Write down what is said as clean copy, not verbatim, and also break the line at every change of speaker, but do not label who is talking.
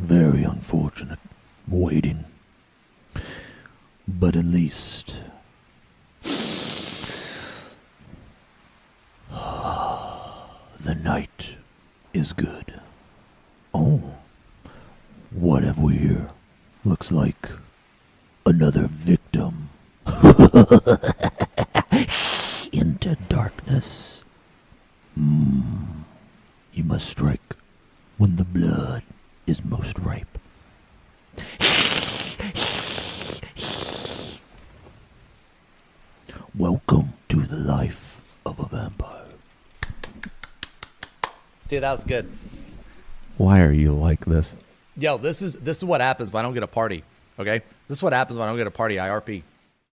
Very unfortunate. Waiting. But at least... the night is good. Oh. What have we here? Looks like another victim. Into darkness. You must strike when the blood is most ripe. Welcome to the life of a vampire.
Dude, that was good.
Why are you like this?
Yo, this is what happens when I don't get a party. Okay? This is what happens when I don't get a party, IRP.